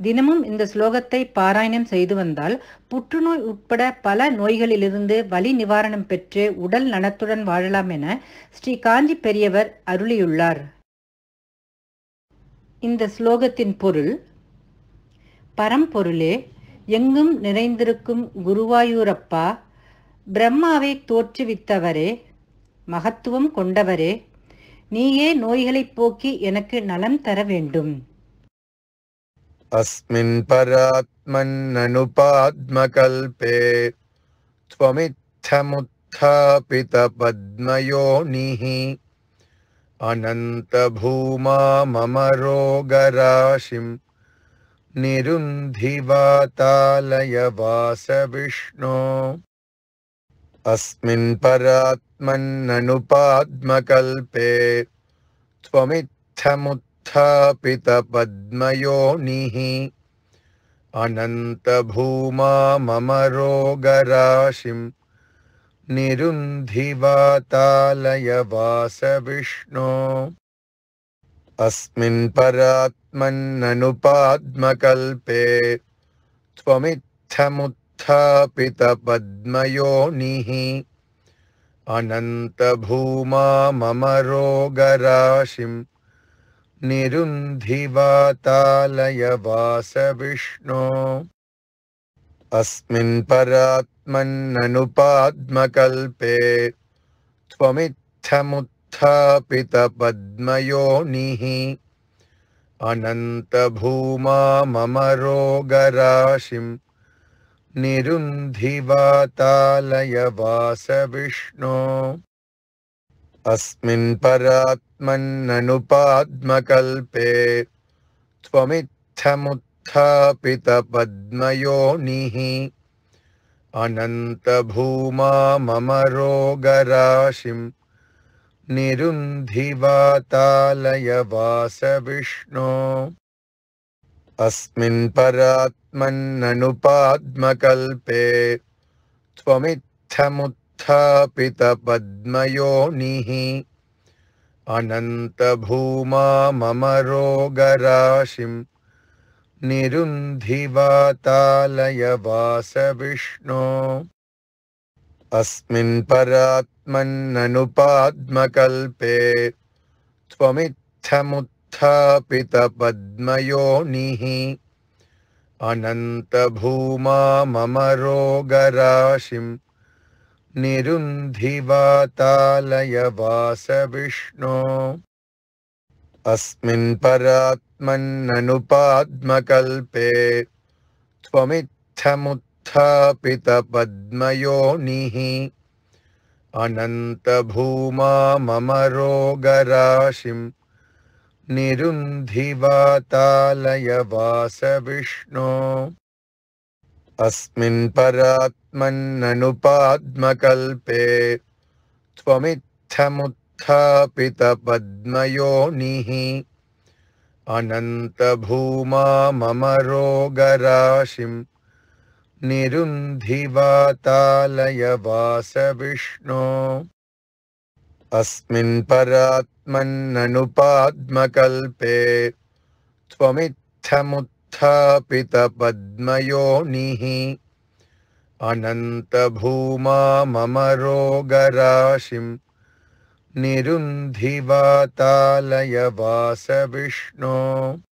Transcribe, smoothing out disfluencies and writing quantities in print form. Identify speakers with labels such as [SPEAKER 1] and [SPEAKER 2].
[SPEAKER 1] தினமும் இந்த ஸ்லோகத்தை பாராயணம் செய்து வந்தால் புற்றுநோய் உட்பட பல நோய்களிலிருந்து வலி நிவாரணம் பெற்று உடல் நலத்துடன் வாழலாம் என ஸ்ரீ காஞ்சி பெரியவர் அருளியுள்ளார். இந்த ஸ்லோகத்தின் பொருள்: பரம்பொருளே, எங்கும் நிறைந்திருக்கும் குருவாயூரப்பா, பிரம்மாவை தோற்றுவித்தவரே, மகத்துவம் கொண்டவரே, நீயே நோய்களை போக்கி எனக்கு நலம் தர வேண்டும்.
[SPEAKER 2] अस्मिन् परात्मन्ननुपाद्मकल्पे त्वमित्थमुत्थापितपद्मयोनिः अनन्तभूमा मम रोगराशिं निरुन्धिवातालय वासविष्णो. अस्मिन् परात्मन्ननुपाद्मकल्पे त्वमित्थमुत्थापितपद्मयोनिः अनन्तभूमा मम रोगराशिं निरुन्धिवातालय वासविष्णो. अस्मिन् परात्मन्ननुपाद्मकल्पे त्वमित्थमुत्थापितपद्मयोनिः अनन्तभूमा मम रोगराशिं निरुन्धिवातालय वासविष्णो. अस्मिन् परात्मन्ननुपाद्मकल्पे त्वमित्थमुत्थापितपद्मयोनिः अनन्तभूमा मम रोगराशिं निरुन्धिवातालय वासविष्णो. अस्मिन् परात्मन्ननुपाद्मकल्पे त्वमित्थमुत्थापितपद्मयोनिः अनन्तभूमा मम रोगराशिं निरुन्धिवातालय वासविष्णो. अस्मिन् परात्मन्ननुपाद्मकल्पे त्वमित्थमुत्थापितपद्मयोनिः अनन्तभूमा मम रोगराशिं निरुन्धिवातालय वासविष्णो. अस्मिन् परात्मन्ननुपाद्मकल्पे त्वमित्थमुत्थापितपद्मयोनिः अनन्तभूमा मम रोगराशिं निरुन्धिवातालय वासविष्णो. अस्मिन् परात्मन्ननुपाद्मकल्पे त्वमित्थमुत्थापितपद्मयोनिः अनन्तभूमा मम रोगराशिं निरुन्धिवातालय वासविष्णो. अस्मिन् परात्मन्ननुपाद्मकल्पे त्वमित्थमुत्थापितपद्मयोनिः अनन्तभूमा मम रोगराशिं निरुन्धिवातालय वासविष्णो. अस्मिन् परात्मन्ननुपाद्मकल्पे त्वमित्थमुत्थापितपद्मयोनिः अनन्तभूमा मम रोगराशिं निरुन्धिवातालय वासविष्णो.